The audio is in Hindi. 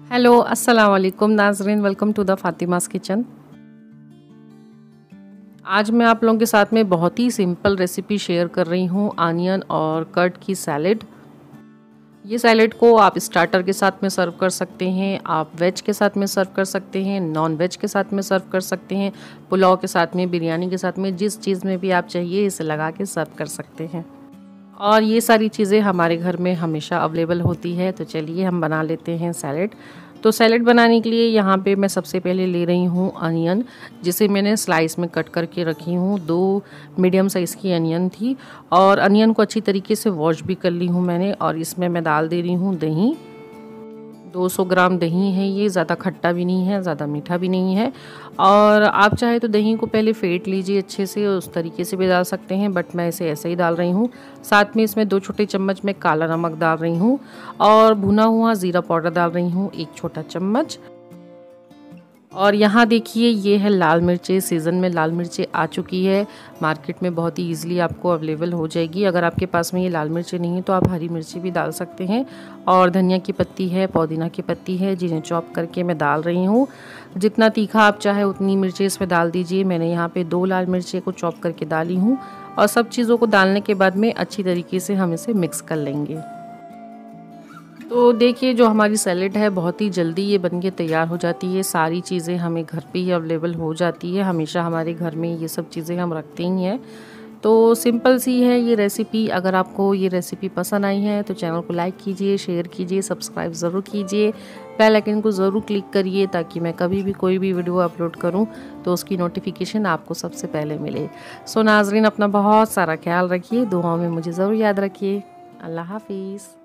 हेलो अस्सलाम वालेकुम नाज़रीन, welcome to the Fatima's kitchen. आज मैं आप लोगों के साथ में बहुत ही सिंपल रेसिपी शेयर कर रही हूँ, आनियन और कर्ड की सैलेड। ये सैलेड को आप स्टार्टर के साथ में सर्व कर सकते हैं, आप वेज के साथ में सर्व कर सकते हैं, नॉन वेज के साथ में सर्व कर सकते हैं, पुलाव के साथ में, बिरयानी के साथ में, जिस चीज़ में भी आप चाहिए इसे लगा के सर्व कर सकते हैं। और ये सारी चीज़ें हमारे घर में हमेशा अवेलेबल होती है। तो चलिए हम बना लेते हैं सैलेड। तो सैलेड बनाने के लिए यहाँ पे मैं सबसे पहले ले रही हूँ अनियन, जिसे मैंने स्लाइस में कट करके रखी हूँ। 2 मीडियम साइज़ की अनियन थी और अनियन को अच्छी तरीके से वॉश भी कर ली हूँ मैंने। और इसमें मैं डाल दे रही हूँ दही। 200 ग्राम दही है ये, ज़्यादा खट्टा भी नहीं है, ज़्यादा मीठा भी नहीं है। और आप चाहे तो दही को पहले फेंट लीजिए अच्छे से, उस तरीके से भी डाल सकते हैं, बट मैं इसे ऐसे ही डाल रही हूँ। साथ में इसमें 2 छोटे चम्मच में काला नमक डाल रही हूँ और भुना हुआ ज़ीरा पाउडर डाल रही हूँ 1 छोटा चम्मच। और यहाँ देखिए ये है लाल मिर्चें, सीज़न में लाल मिर्चें आ चुकी है, मार्केट में बहुत ही ईजिली आपको अवेलेबल हो जाएगी। अगर आपके पास में ये लाल मिर्चें नहीं है तो आप हरी मिर्ची भी डाल सकते हैं। और धनिया की पत्ती है, पुदीना की पत्ती है, जिन्हें चॉप करके मैं डाल रही हूँ। जितना तीखा आप चाहे उतनी मिर्चें इसमें डाल दीजिए। मैंने यहाँ पे 2 लाल मिर्चें को चॉप करके डाली हूँ। और सब चीज़ों को डालने के बाद में अच्छी तरीके से हम इसे मिक्स कर लेंगे। तो देखिए जो हमारी सैलेड है बहुत ही जल्दी ये बन के तैयार हो जाती है। सारी चीज़ें हमें घर पे ही अवेलेबल हो जाती है, हमेशा हमारे घर में ये सब चीज़ें हम रखते ही हैं। तो सिंपल सी है ये रेसिपी। अगर आपको ये रेसिपी पसंद आई है तो चैनल को लाइक कीजिए, शेयर कीजिए, सब्सक्राइब ज़रूर कीजिए, बेल आइकन को ज़रूर क्लिक करिए ताकि मैं कभी भी कोई भी वीडियो अपलोड करूं तो उसकी नोटिफिकेशन आपको सबसे पहले मिले। सो नाज़रीन, अपना बहुत सारा ख्याल रखिए, दुआओं में मुझे ज़रूर याद रखिए। अल्लाह हाफिज़।